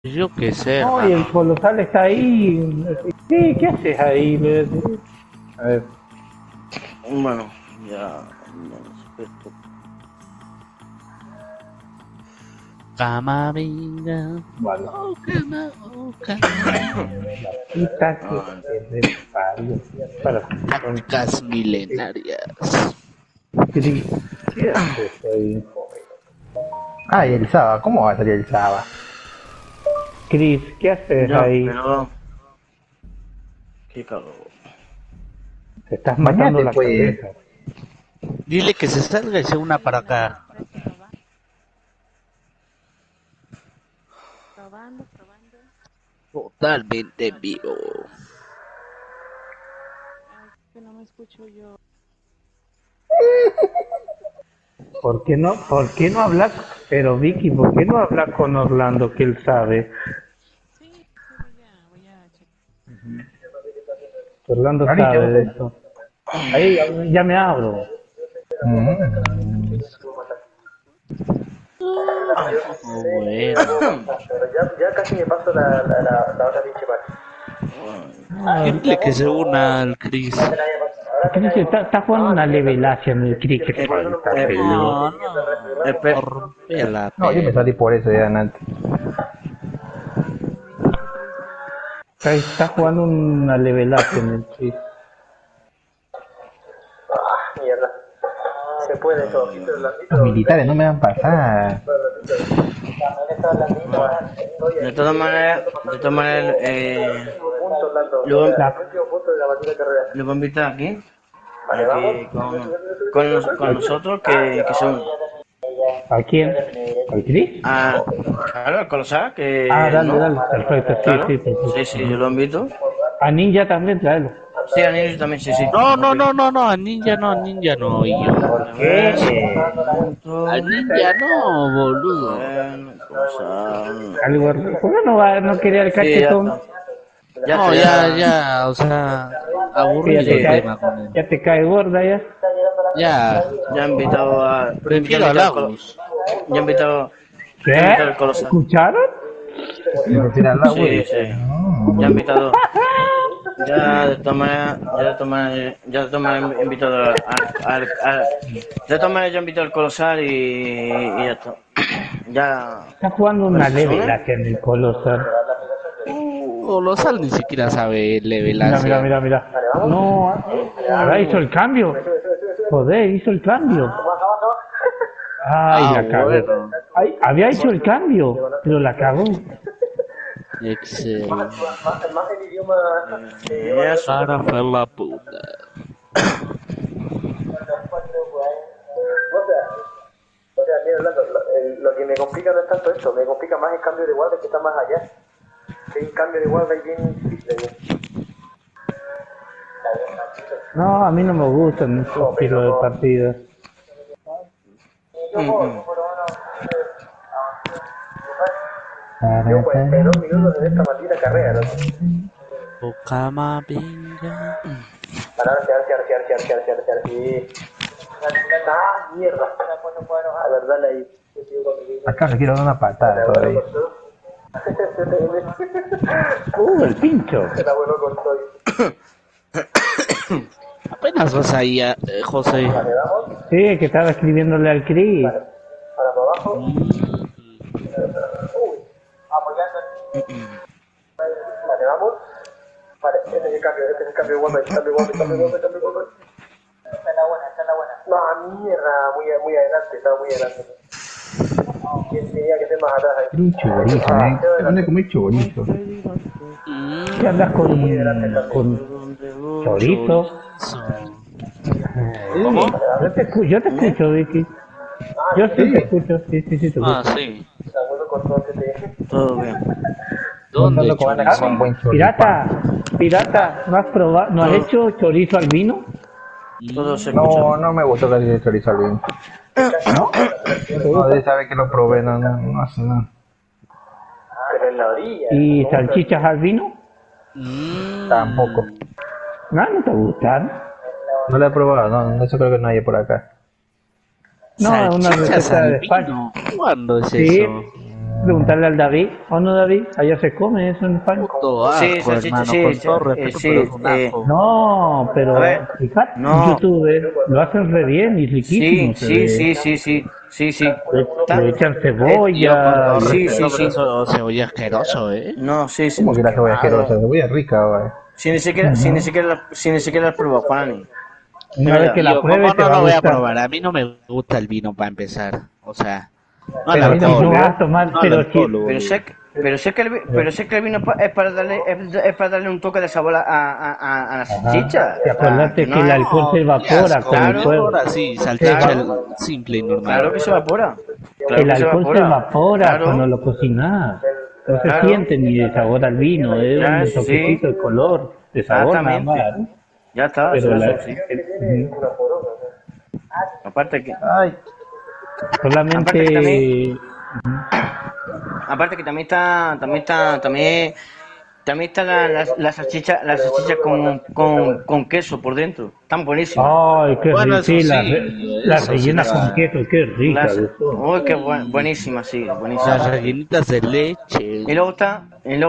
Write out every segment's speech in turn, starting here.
Yo qué sé, No, y el hermano. colosal está ahí. Sí, ¿qué haces ahí? A ver, Bueno, ya. Esto. Camavinga. vale. Oh, cama, oh, cama. La puta Ah, que me parió. Para, con tácticas milenarias. Chris, ¿qué haces ahí? Ah, y el Saba, ¿cómo va a salir el Saba? Chris, ¿qué haces Ya, ahí? pero. Qué calor. Te estás matando Bañate, la pues. cabeza. Dile que se salga y se una para acá. Totalmente en vivo. Por qué no hablas? Pero Vicky, ¿por qué no hablas con Orlando que él sabe? Orlando Ahorita, sabe de ahorita. eso. Ahí ya me abro. Mm. Oh, bueno. Ya casi me paso la otra pinche parte. Dile que se una al Chris. Chris está jugando una levelacia en el Chris, que Eh, falta, feliz. no, no. Rompe la No, yo me salí perra. por eso ya antes. Está jugando una levelacia en el Chris. Mierda. Se puede todo. Los militares no me dan pasar. De todas maneras, luego, La, luego invitar aquí, Vale, vamos. aquí con nosotros, que son ¿A quién? ¿Al Chris? claro, al Colosal, Ah, que, dale, ¿no? dale, perfecto, sí, Claro, sí, perfecto. sí, sí, yo lo invito. A Ninja también, tráelo. Sí, a Nils también, sí, sí. No, no, Ok. no, no, no, a Ninja no, a Ninja no. Y yo, A ver, ¿Qué? un a momento. Ninja no, A boludo. ver, Colosal. Algo, ¿por qué no va, no quería el Sí, ya cachetón? está. Ya está, No, ya, ya. ya, o sea, Que aburrido el tema con él. ya te cae gorda ya. Ya, Ya he invitado a. Ya he prefiero a invitado al Lagos. Ya he invitado. Ya he ¿Qué? invitado al Colosal. ¿Escucharon? Prefiero al agua Sí, y... sí. Ya he invitado. Ya de todas maneras, ya de todas maneras he invitado de todas maneras ya he invitado al Colosal y ya está. Ya. Está jugando A ver una si se une. levelacia en el Colosal. Colosal ni siquiera sabe Mira, mira, levelancia. mira, mira. No, ahora hizo el cambio. Joder, hizo el cambio. Ay, Ah, la cagó. bueno. Ay, había hecho el cambio, pero la cagó. Excelente. Más el idioma. Eso. Para hacer la puta. O sea, mira, lo que me complica no es tanto esto, me complica más el cambio de guardia que está más allá. Que hay un cambio de guardia y bien difícil. No, a mí no me gustan esos estilos de partida. Yo pues esperé 2 minutos de esta maldita carrera, loco. O Camavinga. Ahora, sí. Ah, mierda. A ver, dale ahí. Acá le quiero dar una patada todavía. El pincho. Está bueno con todo. Apenas vas ahí, José. Vale, vamos. Sí, que estaba escribiéndole al Cris. Ahora para abajo. Vale, vamos. Vale, este es el cambio de guardia, cambio de guardia. Esta es la buena. No, mierda, muy adelante, estaba muy adelante. Tenía que ser más atrás ahí. Un chorizo, ¿eh? Se van a comer chorizo. ¿Qué andas con chorizo? ¿Cómo? Yo te escucho, Vicky. Yo sí te escucho, sí, te Ah, escucho. sí. Todo bien. ¿Dónde Contando con chorizo? un buen chorizo. Pirata, ¿no has probado, no has hecho chorizo al vino? Todo se escucha. No me gustó casi el chorizo al vino. ¿No? No, de saber que lo probé, no hace nada. Pero en la orilla. ¿Y salchichas al vino? Tampoco. No te gustan. No lo he probado, no, eso creo que no hay por acá. No, es una ¿Salchichas receta al de España. vino? ¿Cuándo es Sí. eso? Preguntarle al David. ¿O no, David? Allá se come eso en España. Puto asco, Sí, salchicha, hermano, sí, con sí, todo respeto, sí, pero es un asco. No, pero A ver, fíjate, no. YouTube lo hacen re bien y riquísimo. Sí. Le echan Yo con cebolla. todo Sí, respeto, sí. pero eso cebolla asqueroso, No, sí. ¿Cómo que la cebolla asquerosa? Cebolla rica, güey. Si ni siquiera la pruebas, Juanani. Una vez que Y la yo, pruebe ¿cómo te no va a lo voy a gustar. probar? A mí no me gusta el vino para empezar. O sea, no al Pero si alcohol. no vas a tomar, No al pero alcohol, si, Pero sé que el vino es para darle un toque de sabor a la salchicha. y acordate no que el es- alcohol se Qué evapora asco, con el ¿no? fuego. Ahora sí, salchicha Claro. simple y normal. Claro que se evapora. Claro El que se alcohol se evapora Claro. cuando lo cocinas. No se Claro. siente ni de sabor al vino, es Ya, un sí. toquecito de color, de sabor nada más. Exactamente. Ya está, Pero eso sí. Aparte que solamente Aparte que también está la salchicha con queso por dentro. Tan buenísima. ay, qué Bueno, rico, eso sí, sí, las eso sí rellenas está. con queso, qué rica Las, que son. uy, qué buenísima, sí, buenísima. Las rellenitas de leche. Y luego está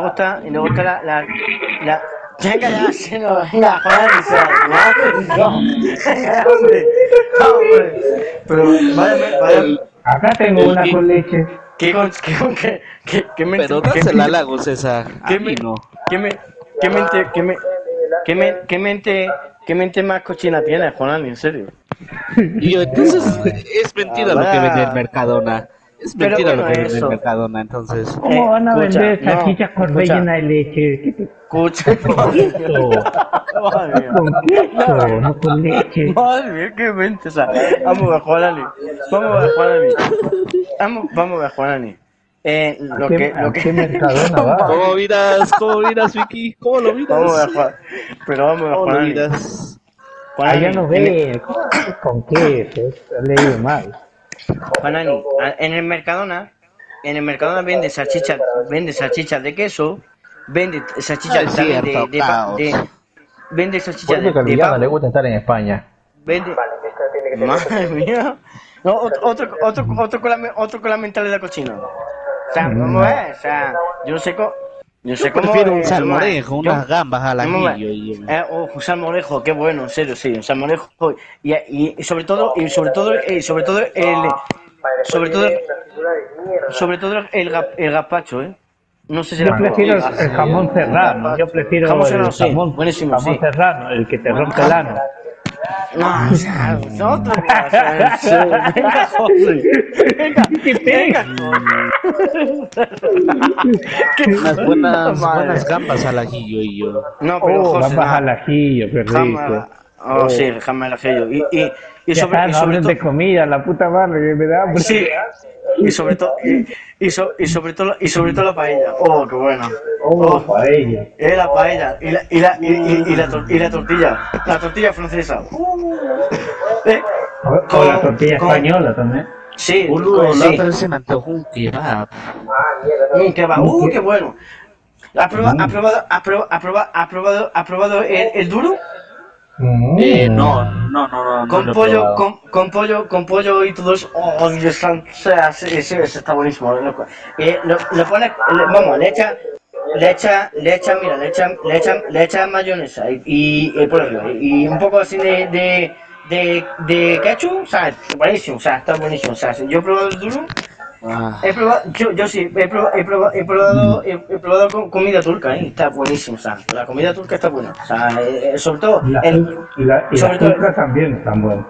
la venga ya, si no, venga, Juan, venga, hombre, pero vale, Acá tengo una con leche. que mente, Pero dásela al lago, César. A que mí me- no. qué mente más cochina tienes, Juan, en serio. Y yo, entonces es mentira lo que vaya. vende el Mercadona. Es Pero mentira ¿qué lo no que es vende el eso? Mercadona, entonces. ¿Cómo van a escucha, vender no, salchichas con escucha. rellena de leche? ¿Qué te... Escucha, queso? madre mía. Con queso, no con leche. Madre mía, qué mente, o sea, vamos a ver, Juanani. Vamos a ver, Juanani. Lo ¿A que qué Mercadona va? ¿Cómo miras, Vicky? ¿Cómo lo miras? vamos a ver, pero vamos a ver, ¿Cómo lo Juanani. miras? Allá no ve. ¿Con queso? He leído mal. Juanani, en el Mercadona vende salchichas de queso, vende salchichas Es también cierto, caos. vende Por salchichas eso que al de villano le pavo, gusta estar en España. vende. Madre mía. No, otro con la mentalidad cochina. O sea, vamos a ver, o sea, yo no sé cómo. Prefiero un vamos a ver, salmorejo, unas gambas al vamos a ver. ajillo. Y... Un salmorejo, qué bueno, en serio, sí, un salmorejo y sobre todo el gazpacho, No sé si Yo la prefiero probado. el jamón serrano. Yo prefiero Jamón el serrano, sí, jamón, buenísimo, jamón sí. serrano, el que te rompe el ano. No, o sea, nosotros, o sea, sí, venga, José, venga, Unas buenas Madre. gambas al ajillo y yo. No, pero Oh, José, gambas no. al ajillo, qué rico. Jamás. Oh, sí, jamás el ajillo. Y Ya sobre, está, y no sobre hables de todo. comida, la puta madre, que me da hambre. Sí, y sobre todo. Y sobre todo la paella. Oh, qué bueno. Oh, paella. La paella. Y la tortilla. La tortilla francesa. O la tortilla española también. Sí, Boludo, la sí. otra vez se me antojó un kebab. Qué va. Qué bueno. ¿Ha probado el duro? No. Con lo he pollo, probado. con pollo y todo eso. Oh, Dios santo, ese está buenísimo. Loco. Lo pone, vamos, le echa mayonesa y por arriba. Y un poco así de ketchup, o sea, buenísimo, o sea, está buenísimo. O sea, yo he probado el duro. Ah, Yo sí, he probado comida turca, está buenísimo, o sea, la comida turca está buena, o sea, sobre todo, Y las turcas también están buenas.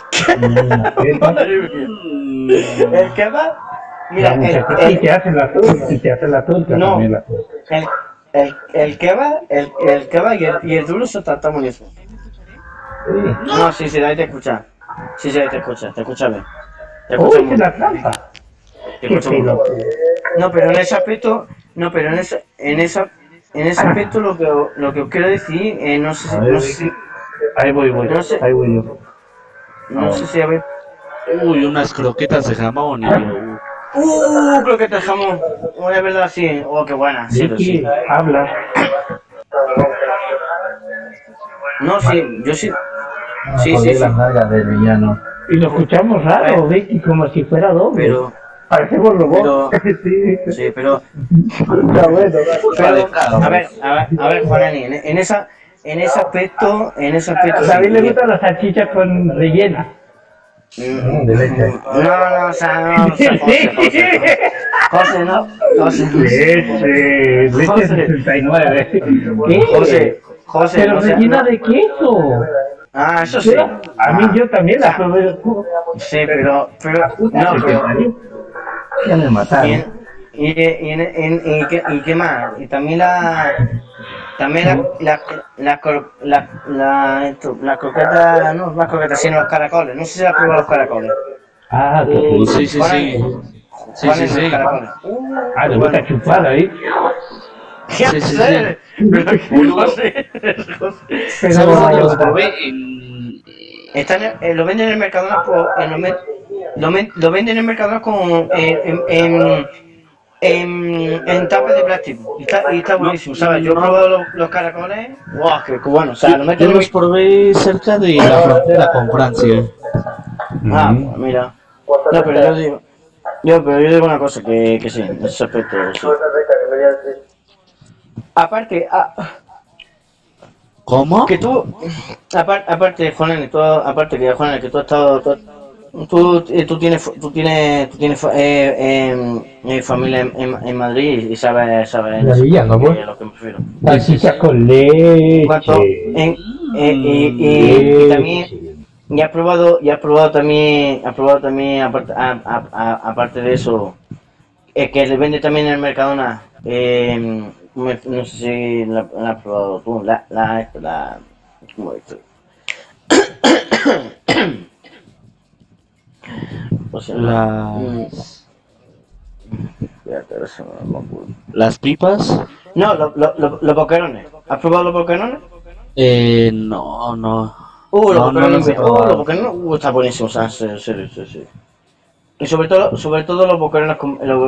el kebab, mira, Y te hacen la turca No. también la turca. el kebab y el duro está buenísimo. No, sí, ahí te escucha, ahí te escucha bien. Te escucha ¡Uy, muy que la trampa! Te ¡Qué escucha muy bien. pelotudo! No, pero en ese aspecto, en ese aspecto lo que os quiero decir, no sé si, Ahí voy, No sé. ahí voy yo. no sé si habéis. uy, unas croquetas de jamón y yo. Creo que te jamón. Es verdad, sí. Oh, qué buena. Sí, Vicky, sí. habla. No, sí, yo sí. Sí. Las nalgas del villano. Y lo escuchamos raro, Vicky, como si fuera doble. Pero, Parecemos robots. Sí. Sí, pero... Está bueno. Pero, a ver, Juanani, en ese aspecto, David sí. le gustan las salchichas con rellena. De leche. No, o sea, José, no. Leche 69. ¿Qué? José, Pero no sé, rellena no. de queso. Ah, eso sí. A mí yo también la probé. Sí, pero, no, pero... Ya me mataron. ¿Y qué más? Y también la croqueta, no las croquetas, sino los caracoles. No sé si has probado los caracoles. Ah, qué rico. Sí, sí, sí. Sí, sí, sí. Los caracoles. Ah, le gusta chupar ahí. Ya Sí, sí, sé, pero José. ¿Sabes dónde los probé? Lo venden en el Mercadona lo venden en el Mercadona con en tapas de plástico y está buenísimo, ¿sabes? Yo he probado los caracoles, wow, qué bueno, o sea, lo meten Yo en los probé cerca de la frontera con Francia. pues mira. No, pero yo digo una cosa, que sí, en ese aspecto, sí. Aparte, ¿Cómo? que tú, aparte, Juanen, aparte que Juanen, que tú has estado, tú tienes familia en Madrid y sabes La villano, pues. lo que me refiero. Salchichas con leche. Y también y has probado también aparte de eso, que le vende también en el Mercadona, no sé si la has probado tú, ¿cómo dice? O sea, espérate, ahora se me acuerdo. ¿Las pipas? No, los boquerones. ¿Has probado los boquerones? No. Los No los he probado. los boquerones, está buenísimo, o sea, sí. Y sobre todo los boquerones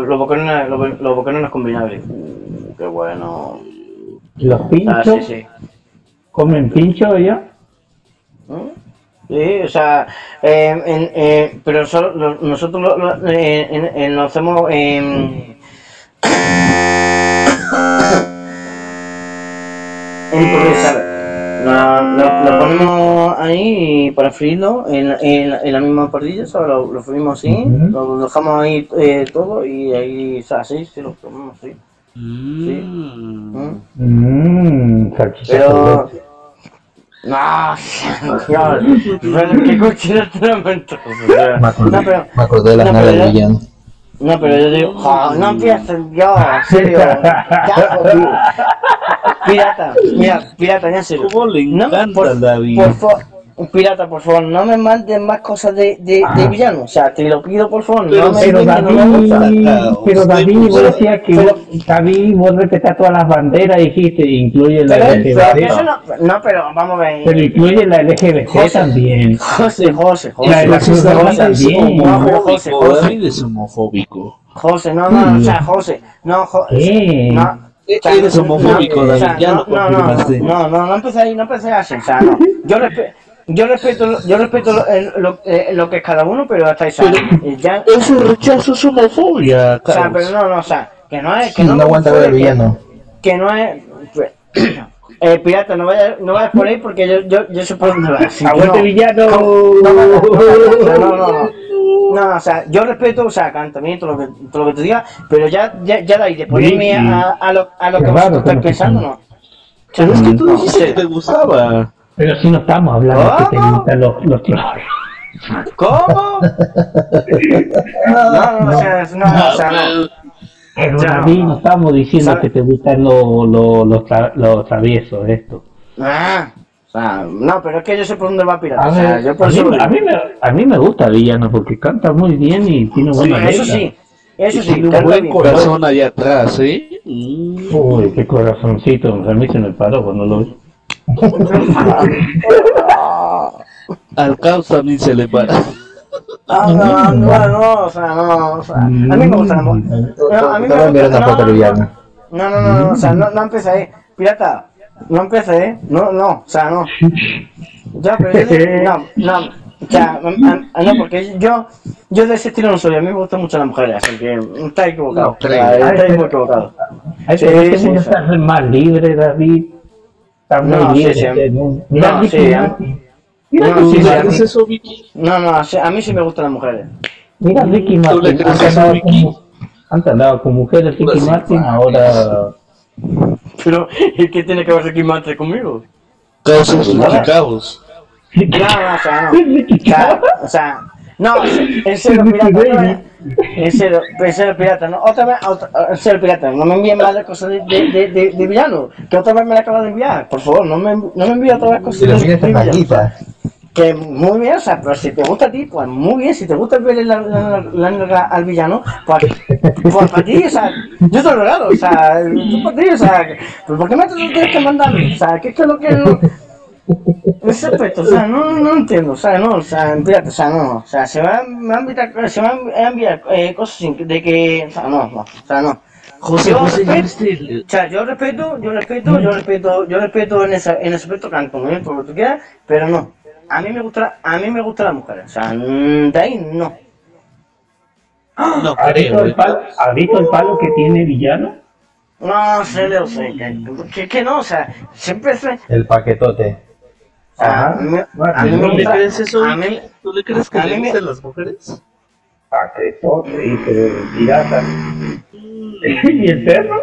con vinagre. Qué bueno. Los pinchos. Sí. ¿Comen pincho ya? Sí, o sea, pero nosotros lo hacemos en ¿sabes? Lo ponemos ahí para freírlo en la misma parrilla, ¿sabes? Lo freímos así, lo dejamos ahí todo y ahí, o sea, sí, lo ponemos así. Salchichas Pero... con leche. No, Dios, qué cochino te lamento. Me acordé de las naves del villano. No, pero yo digo, no empieces yo, en serio. Ya, jodido. Pirata, ya en serio. ¿Cómo le encanta David? Por favor, pirata, por favor, no me mandes más cosas de villano. O sea, te lo pido, por favor, no me Pero mandes, no me gusta. David, vos decías que David, vos respetás todas las banderas, dijiste, incluye la Pero LGBT. eso no, pero vamos a ver. Pero incluye la LGBT José, también. José. La de la Cruz Roja también. No, pero José. David es homofóbico. José, no, o sea, José, no, ¿Qué? no. Eres homofóbico, David, ya lo confirmaste. No empecé así, o sea, no. Yo respeto lo que es cada uno, pero hasta ahí, ya, Ese rechazo es homofobia, o sea, Carlos. pero no, o sea, que no es, Sí, no aguanta ver el villano. que no es, pirata, no vayas por ahí porque yo sé por dónde vas. ¡Aguante villano! No, o sea, yo respeto, o sea, también todo lo que tú digas, pero ya de ahí, de ponerme a lo que vosotros estáis pensando, no. Pero es que tú No, dijiste que te gustaba. Pero si no estamos hablando que te gustan los trolls. ¿Cómo? No, o sea, no. Pero Ya, David, no estamos diciendo ¿sabes? que te gustan los traviesos, esto. O sea, no, pero es que yo sé por dónde va Pirata. A O sea, ver, yo por eso lo digo. a mí me gusta Villano porque canta muy bien y tiene Sí, buena letra. eso sí, Tiene un canta buen bien. corazón allá atrás, ¿eh? Uy, qué corazoncito, a mí se me paró cuando lo vi. Al caos también se le para. No, o sea, a mí me gusta la música. A mí me Te voy a enviar una foto del villano. No, o sea, no empecé ahí. Pirata, no empecé, no, o sea, no. Ya, pero yo O sea, no, porque yo de ese estilo no soy, a mí me gustan mucho las mujeres, así que está equivocado, No creo. está muy equivocado. Ay, Sí, pero este sí, mundo sí. está más libre, David. Está muy No, sí, libre. sí. este mundo. Mira No, Ricky sí, Martin. Mira no, Ricky sí, sí, Martin. ¿Qué es eso, Vicky? no, sí, a mí sí me gustan las mujeres. Mira Ricky ¿Tú le Martin. crees Antes eso, andaba Vicky? antes andaba con mujeres Ricky Pues sí, Martin, va. ahora... Pero, ¿y qué tiene que ver Ricky Martin conmigo? Caos es Ricky Nada. Caos. No, o sea, no. Ricky O sea, no, en serio, Ricky pirata, otra Baby. vez. En serio, pirata, no, otra vez, en serio, pirata, no me envíen más de cosas de villano, que otra vez me la acabas de enviar, por favor, no me envíes otra vez cosas Pero de mira esas villano. manguitas. Que muy bien, o sea, pero si te gusta a ti, pues muy bien, si te gusta ver la nalga al villano, pues para ti, o sea, yo te lo regalo, o sea, yo para ti, o sea, pues ¿por qué me tienes que mandar? O sea, ¿qué es lo que no? Ese aspecto, o sea, no entiendo, o sea, fíjate, o sea, no, o sea, me va a invitar, se me va a enviar cosas sin, de que, o sea, no. José, Yo José, ya respeto, viste. o sea, yo respeto en ese aspecto, canto muy bien, por lo que tú quieras, pero no. A mí me gusta la mujer, o sea, de ahí no. No ¿Has visto creo, el palo, ¿has visto el palo que tiene villano? No sé, Leo, sé, que no, o sea, siempre se, El paquetote. o sea, Ajá. a mí me ¿Tú le gusta, crees eso, a mí, Vicky? ¿Tú le crees que a le mí me, gustan las mujeres? Paquetote, dice pirata. ¿Y el perro?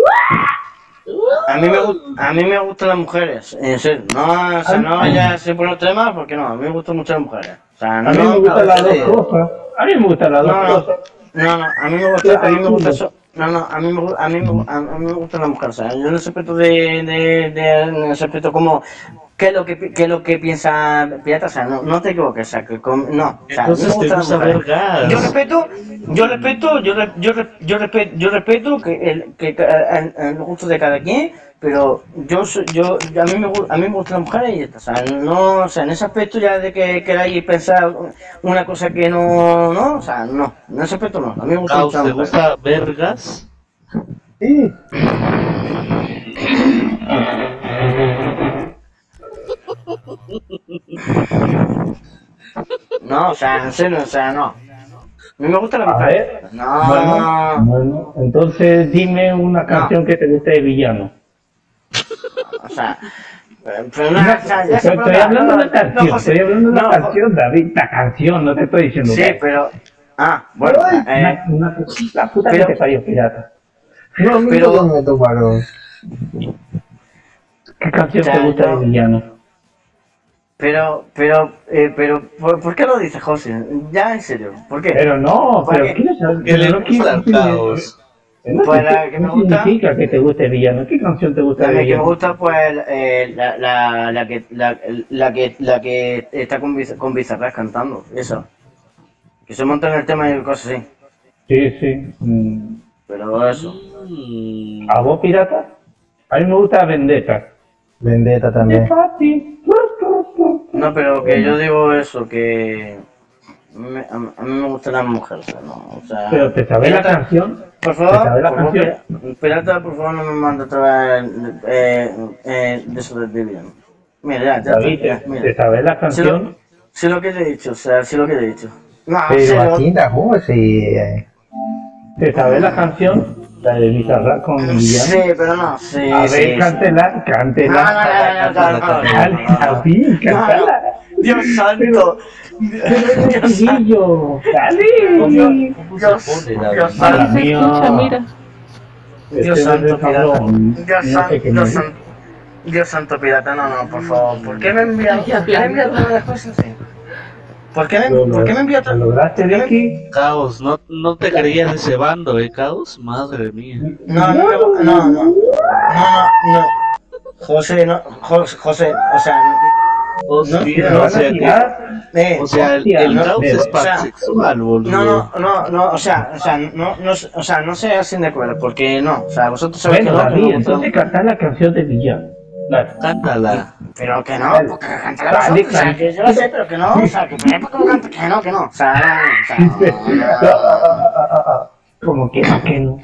a mí me gustan las mujeres, en serio, no, o sea, no ya se pone otro tema, porque no, a mí me gustan mucho las mujeres, o sea, A mí me no, gustan las dos sí. cosas. A mí me gustan las dos no, cosas. a mí me gusta eso, a mí me gustan las mujeres, o sea, yo en ese aspecto en ese aspecto como, qué es lo que piensa Pirata, o sea, no te equivoques, o sea, no, o sea, a mí me Entonces te gustan las gusta ver mujeres. gas. Yo respeto el gusto de cada quien, pero a mí me gustan las mujeres y ya está, o sea, no, o sea, en ese aspecto ya de que queráis pensar una cosa que no, o sea, no, en ese aspecto no, a mí me gustan mucho Caos, las ¿te mujeres. gusta ver gas? Sí. No, o sea, en serio, o sea, no. A mí me gusta la A mujer. ver. No, Bueno, entonces dime una canción que te guste de villano. o sea, pero no, o sea, ya se Estoy hablando de una canción, José, estoy hablando de una no, canción, David, la canción, no te estoy diciendo sí, que. pero, bueno, La puta que pero- te parió, pirata. No, a mí Pero- no me tomaron. ¿Qué canción O sea, te gusta de yo- villano? pero, ¿por qué lo dices, José? Ya, en serio, ¿por qué? Pero no, ¿Para pero qué? quiero saber. ¿Qué le no quiero- gusta Caos? no Pues sé la que me qué gusta- significa que te guste villano. ¿Qué canción te gusta La de que me villano? gusta, pues, la que está con Bizarrap cantando, eso. Que se monta en el tema y cosas así. Sí, sí. Pero eso. ¿A vos, pirata? A mí me gusta Vendetta. Vendetta también. Fácil. No, pero que yo digo eso, que a mí me gustan las mujeres, ¿no? O sea, Pero ¿te sabes la Pirata, canción? por ¿Te sabes favor, la canción? Pirata, por favor, no me mande otra vez de eso de Vivian. Mira, ya David, está, ¿te mira. sabes la canción? Sí lo que te he dicho, o sea, sí lo que te he dicho. No, Pero sí, aquí la José. ¿Te sabes la canción? La de Bizarrap con villano. sí, pero no, sí, A ver, sí, sí. cántela, No, cántela. no. Dale, David, cántala. Dios santo. Pero chiquillo, dale. Dios Mala santo. mía. Dios Este santo, es el pirata. cabrón. Dios santo, pirata. No, por favor. ¿Por qué me envías todas las cosas así? ¿Por qué me envías ¿Lo todas lograste, Vicky? Caos, no te creías de ese bando, Caos? Madre mía. No. José, José, o sea, Hostia, ¿Lo o vas a sea que... tirar? O sea, Hostia, el no, Caos de- es o sea, pansexual, boludo. o sea, no sé así de acuerdo, porque no, o sea, vosotros sabéis Bueno, que no, que David, me gusta. entonces cantá la canción de villano. Dale. Cántala. Pero que no, Dale. porque cantar Dale, vosotros, o sea, que yo lo sé, pero que no, o sea, que por qué no canta, que no, o sea, Como que no.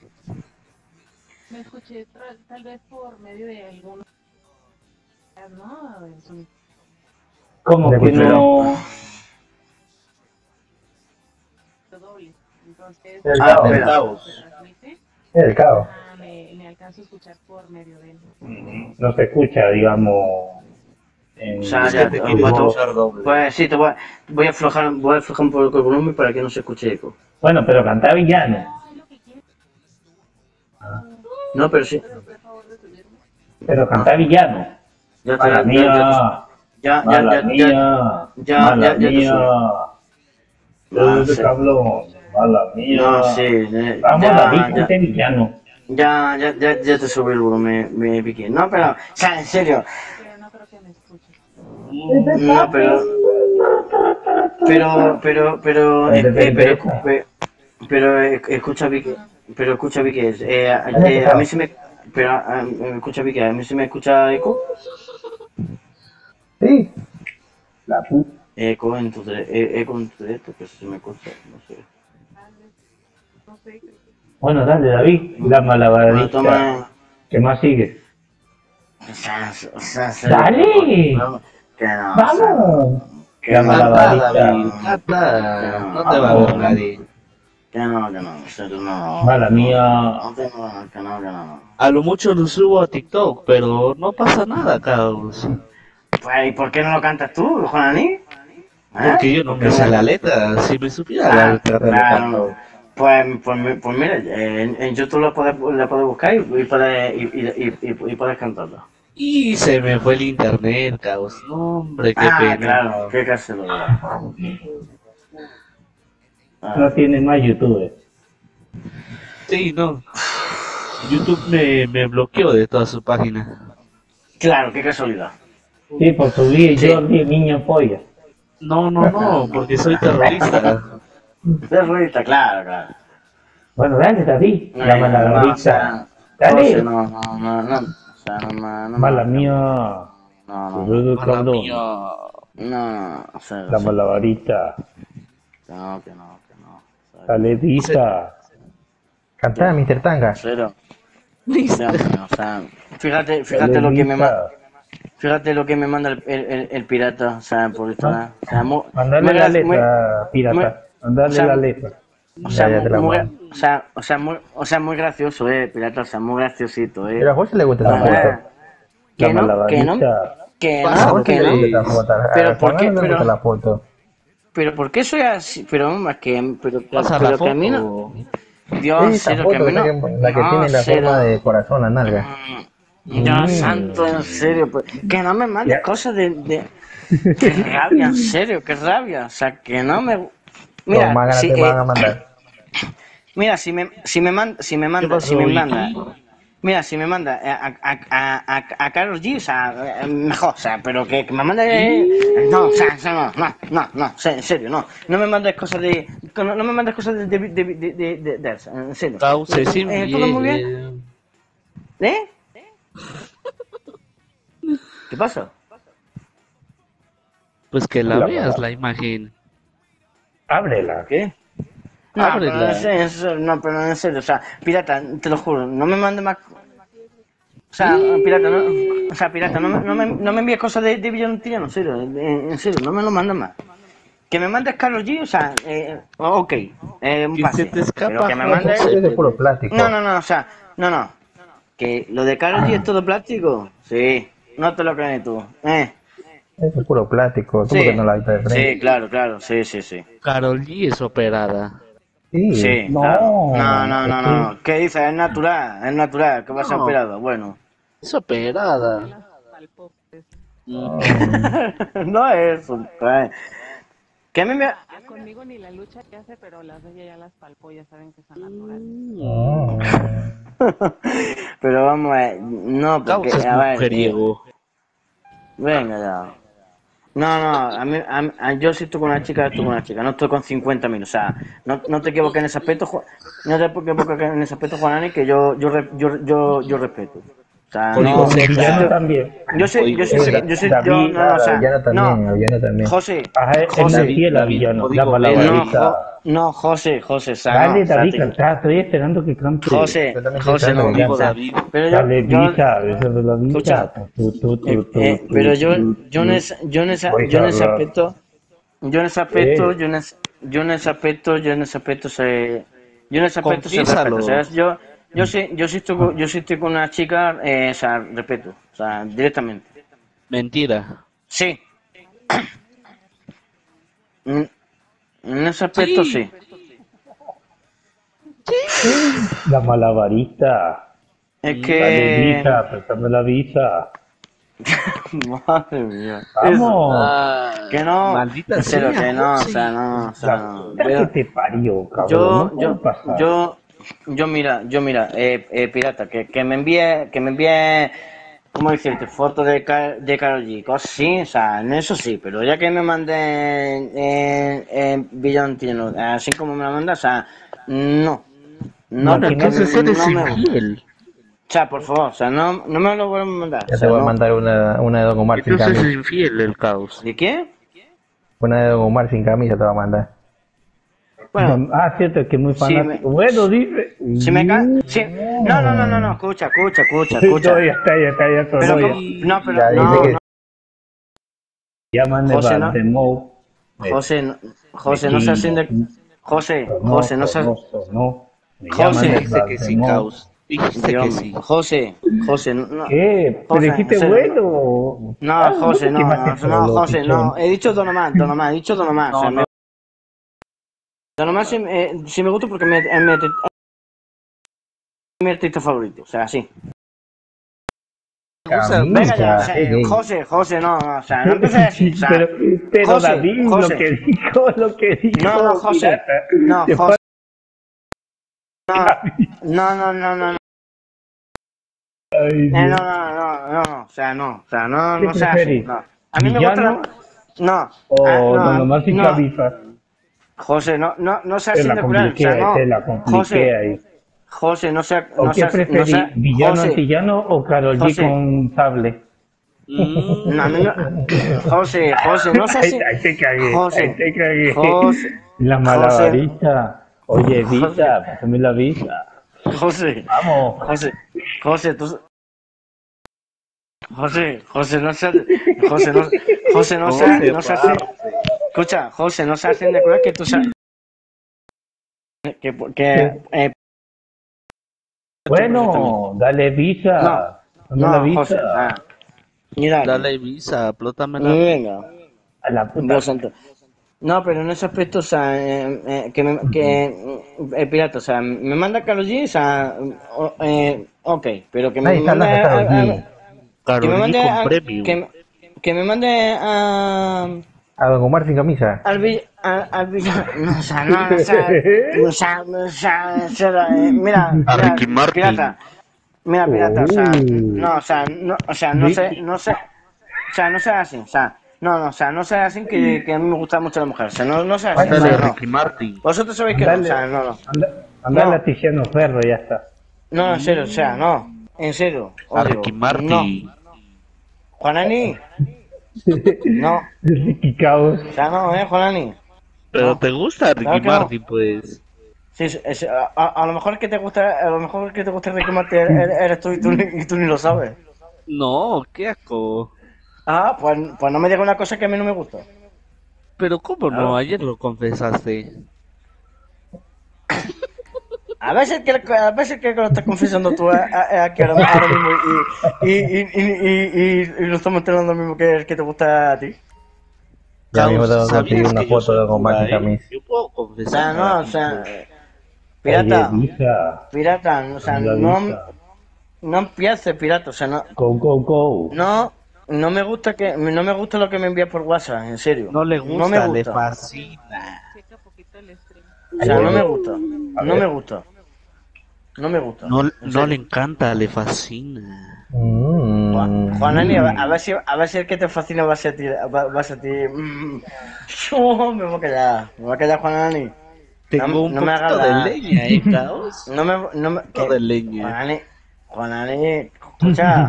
Me escuché tal vez por medio de algún... ¿no? En su Como De que no. Entonces, El Ah, cabo. espera. transmite, El cabo. me alcanzo a escuchar por medio de él. No se escucha, digamos, O sea, en ya, te te- quiere pues, escuchar doble. pues sí, voy a aflojar un poco el volumen para que no se escuche eco. Bueno, pero cantá villano. No, pero sí. Pero cantá villano. Ya Mala te, mía. ya, Mala mía. Mala ya te mía. Ah, Ese sí. cabrón. Mala mía. No, sí, Vamos, David, ya, cante villano. ya te subí el volumen, Vicky. No, pero, o sea, en serio. Pero no creo que me escuche. No, escucha Vicky, a mí se me, escucha Vicky, a mí se me escucha eco, Sí. La puta. eco en tu directo, que se me escucha, no sé. No sé. Bueno, dale, David. La Bueno, malabarista. toma, ¿Qué más sigue? o sea, ¡Dale! que no, ¡Vamos! que La no, Canta, malabarista. David, canta. No te va a ver nadie. que no, en serio, no. Mala mía. No, que no. A lo mucho lo subo a TikTok, pero no pasa nada, caos. Pues, ¿y por qué no lo cantas tú, Juaní? Porque yo no me sé la letra. Si me supiera la letra, te lo canto. Claro. Pues mira, en YouTube lo puedes buscar y puedes cantarlo. Y se me fue el internet, caos. No, hombre, qué pena. Claro, qué casualidad. No tiene más YouTube. Sí, no. YouTube me bloqueó de toda su página. Claro, qué casualidad. Sí, por subir Sí. yo 10 niños polla. No, porque soy terrorista. Terrorista, claro. Bueno, dale, David. La o malabarista. sea, Dale. no. O sea, no Mala mía. No, Boludo, Mala cabrón. mía. no, o sea, La malabarista. que no. Dale, Disa. Cantá, Mr. Tanga. Cero. O sea, fíjate lo que me manda. Fíjate lo que me manda el pirata, o sea, por Instagram. O sea, Mandale la letra, pirata. Mandale o sea, la letra. Ya te la mando. muy gracioso, pirata, o sea, muy graciosito, Pero a José le gusta esa Ah, foto. La que no, malabarista. A José le gusta esa foto. Pero A ¿por qué? Juan no le gusta la foto. pero ¿por qué soy así? Pero más que, Pasa la pero que a mí no, foto. Dios, Esa serio, que a foto, mí no, la que no, tiene la serio. forma de corazón, la nalga. Dios santo, en serio, pues, que no me mandes Ya. cosas qué rabia, en serio, qué rabia, o sea, que no me, mira, Los más ganas si, te van a mandar. mira, si me manda, mira, si me manda a Karol G, o sea, mejor, o sea, pero que me mande, no, o sea, no, en serio, no me mandes cosas no me mandes cosas de esa, en serio. Cauce sin ¿Todo muy bien? ¿Eh? ¿Qué pasa? Pues que la La veas verdad. la imagen. Ábrela. ¿Qué? No, Ábrela. pero pero en serio, o sea, pirata, te lo juro, no me mande más. O sea, pirata, no me envíes cosas de Villanotina, en serio, en serio, no me lo mandes más. Que me mandes Karol G, o sea, ok, un Que pase. se te escapa, Pero que me no, mandes. Es de puro plástico. No, o sea, no. Que lo de Karol G es todo plástico, sí, no te lo crees tú, Es de puro plástico. ¿Tú Sí, por qué no la viste de frente? sí, claro, sí. Karol G es operada. Sí, No, claro. No. es ¿Qué dices? Es natural, que va a ser No. operado. Bueno. Es operada. Palpó. No es eso, pues. ¿Qué me Conmigo ni la lucha que hace, pero las de ella ya las palpó, ya saben que son naturales. Pero vamos a ver, no, porque, Cauce es a ver, mujeriego. venga ya. No, yo si estoy con una chica, no estoy con 50.000, o sea, no te equivoques en ese aspecto, no te equivoques en ese aspecto, Juanani, que yo respeto. O sea, Código no, Z. Villano también. yo sé, David, no, o sea, Villano también, no, Villano también. José, Ajá, es José, fiel a David, villano. código La Vega. malabarista. José, o sea, Dale, no, o sea, David, cantá. Estoy esperando que cante. José, Yo también estoy José, no, esperando que o sea, David. pero Dale, yo, Visa, eso de la Visa. escucha, pero yo en ese aspecto, yo en ese aspecto, yo en ese aspecto, sé Confiésalo. respeto, o sea, yo sí estoy con una chica, o sea, respeto, o sea, directamente. Mentira. Sí, en ese aspecto sí. La malabarista. Es Mm. Dale que, visa, préstame la visa. madre mía, Vamos. que no, Maldita en serio, sea, que no, o José. sea, no, o sea, La no. puta que te parió, cabrón. No puede pasar. Mira, pirata, que me envíe, ¿cómo decirte? Fotos de Karol G, cosas sí, o sea, en eso sí, pero ya que me mande Billantino, así como me la manda, o sea, no, Bueno, porque entonces eres no me gusta. infiel. O sea, por favor, o sea, no me lo vuelvan a mandar, o Ya te sea, voy a no. mandar una de Don Omar sin Entonces es camisa. infiel el caos. ¿De qué? Una de Don Omar sin camisa te voy a mandar. Bueno, Ah, cierto, que es muy si me, fanático. Bueno, dice. si me ca... si... No, escucha. No, ya está, Pero, sonó ya. no, pero, Ya dice que Llámame José, no, Valdemou. José, no se asciende, José, no se, Sonó. Me José. llaman de Dijiste que sí, Valdemou. caos. Dijiste que Dios sí. mío, José, no, ¿Qué? Pero José, dijiste en serio, bueno. no, José, te no, quemaste solo, José, no, pichón. he dicho Don Omar, he dicho Don Omar, o sea, No, no. Don Omar sí me gusta porque es mi artista favorito, o sea, sí. Venga ya, o camisa, sea, qué gay. José, no, o sea, no empecé así, o sea, Pero José, David, lo que dijo, no, José, pirata, no, te José, falta- no, Ay, Dios. o sea, no ¿Qué sea así, preferís? no. A mí me gusta ¿Villano no, o Don Omar sin no, camisa? José, no sea Te así la de cruel, o sea, compliqué, no, te la compliqué José, ahí. José, ¿O qué preferís? ¿Villano José, antillano o Karol G José, con sable? no, a mí no, José, no sea Ahí, así, ahí te cagué, José, ahí te cagué. José, La José, malabarista. Oye, José, visa, pásame la visa. Vamos. José, tú, José, no sea, José, no, José, no sea así, escucha, José, no sea así de cruel que tú sabes, que, Bueno, dale no, visa. Dame la José, visa. mira, Dale visa, aplótamela. venga, A la puta. Dios santo. No, pero en ese aspecto, o sea, pirata, o sea, me manda Karol G, o sea, ok, pero que me Nadie está mande hablando de Karol G. que me Karol G mande con premium. que me mande A Don Omar sin camisa. al villano, no, o sea, mira, A Ricky Martin. pirata, o sea, Oh. Ricky. no sé, o sea, no sea así, o sea, o sea, no sea así que a mí me gusta mucho la mujer, o sea, no sea así, o Mándale sea, a no. Ricky Martin. Vosotros sabéis que no, o Andale, sea, no. andale No, a Tiziano Ferro, ya está. no, en serio, o sea, no, en serio, A os Ricky digo, no. Martin. Juanani, no, Ricky Caos. o sea, no, Juanani, Pero no, te gusta claro Ricky que no. Martin, pues. Sí, a lo mejor que te gusta, a lo mejor que te gusta Ricky Martin eres tú y tú ni lo sabes. No, qué asco. Ah, pues no me digas una cosa que a mí no me gusta. Pero ¿cómo no? Claro. Ayer lo confesaste. A veces que lo estás confesando tú aquí ahora mismo y lo estamos enterando mismo que te gusta a ti. Ya mismo tengo que ¿Sabías conseguir una que yo foto de soy Don Omar pura, sin camisa. Yo puedo O confesar sea, cada no, o sea, tanto. Oye, pirata, visa. o sea, Dame la visa. no empieces, pirata, o sea, Go, go, go. no me gusta lo que me envías por WhatsApp, en serio. No le No me gusta, le gusta. fascina. Checa poquito el stream. O sea, no me Oye, gusta. a No ver. me gusta. No me gusta. No, En no serio. le encanta, le fascina. Juanani, a ver si el que te fascina va a ser ti. Va a ser ti. Yo me voy a callar, Juanani. Tengo un no me hagas poquito de la- leña, caos. No me, Poquito de leña. Juanani, escucha,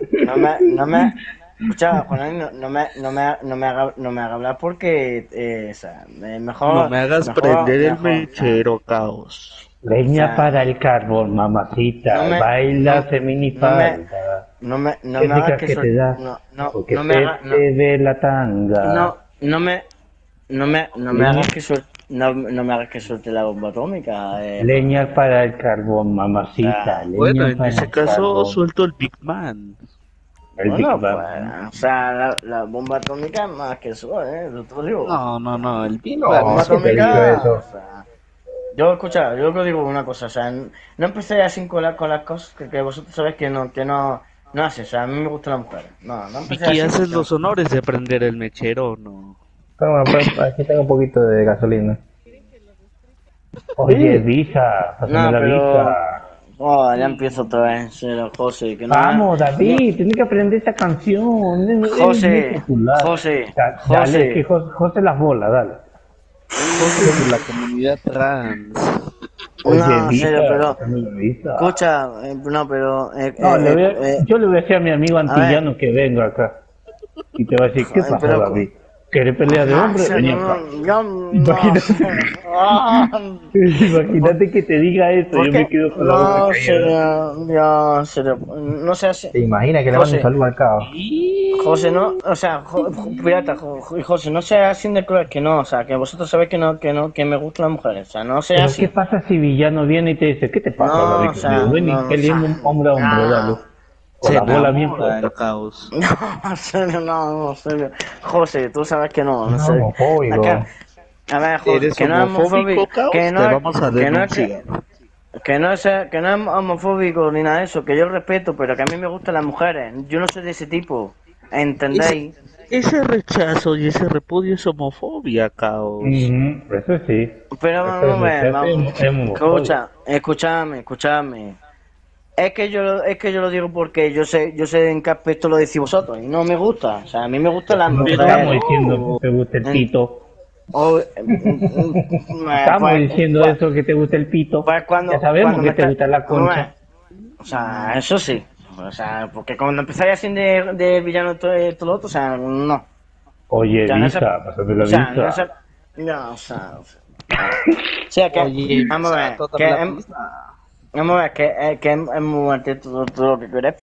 escucha, Juanani, no me haga hablar porque, o sea, mejor, No me hagas prender el mechero, caos. Leña O sea, para el carbón, mamacita. Baila minifalda. no me ¿Qué hagas ricas que que te da? no me hagas, te ve la tanga. no me hagas que no me hagas que suelte la bomba atómica. Leña para el carbón, mamacita. Ah, Leña Bueno, en para ese el caso carbón. suelto el Big Man. El bueno, Big pues, Bang. o sea, la bomba atómica es más que eso, yo te lo digo. No, el Big La Bang. bomba siempre he dicho atómica, eso. o sea, yo, escucha, yo te digo una cosa, o sea, no empecé así con las cosas que vosotros sabéis no hace, o sea, a mí me gustan las mujeres. No empecé Vicky, así ¿haces porque no. los honores de prender el mechero o no? Toma, aquí tengo un poquito de gasolina. Oye, Visa, pásame No, la pero. Visa. Oh, ya empiezo otra vez, en serio, José, que no. Vamos, No, David, tienes que aprender esa canción. Es muy José, popular. José, Dale, que José. José las bolas, dale. José de la comunidad trans. Oye, No, en Visa, serio, pero. pásame la Visa. Escucha, no, pero. No, yo le voy a decir a mi amigo A ver, antillano que venga acá. Y te va a decir, ¿qué joder, pasó, David? ¿Quieres pelea de No, en hombre? serio, Vení acá. yo no Imagínate, sé. Ah, imagínate que te diga eso, ¿por yo me qué? quedo con la boca No, en callada. serio, yo, en serio. No sé si. ¿Te imaginas que le mando un José, saludo al cabo? José, no, o sea, pirata, José, no sea así de cruel que no, o sea, que vosotros sabéis que me gustan las mujeres, o sea, no sea Pero ¿qué así. pasa si Villano viene y te dice, ¿qué te pasa, No, David? o Querido? sea, Ven y no, o sea, peleemos hombre a hombre, dale. no, Con Se la bola bien enamora puesta. el caos. no, en serio, no, en serio. José, tú sabes que no, en No, serio. Acá, homofóbico. a ver, José, ¿Eres que no es homofóbico, homofóbico, caos? Te vamos a que no es denunciar. que no es homofóbico ni nada de eso, que yo respeto, pero que a mí me gustan las mujeres, yo no soy de ese tipo, Ese, ¿entendéis? ese rechazo y ese repudio es homofobia, caos. Ujú, eso sí. Pero Eso vamos a ver, es homofobia. escúchame. Es que yo lo digo porque yo sé en qué aspecto lo decís vosotros y no me gusta. O sea, a mí me gustan las No te estamos mujeres. diciendo que te guste el pito. Estamos diciendo Pues, eso, que te gusta el pito. pues Ya sabemos que te gusta la vamos a ver, concha. o sea, eso sí. O sea, porque cuando empezáis así de villano todo lo otro, o sea, no. O Oye, sea, no se, Visa, pásame la o sea, no se, Visa. no, o sea, o sea, que, Oye, vamos a ver, tócame la pista. vamos a ver, que es muy todo lo que querés,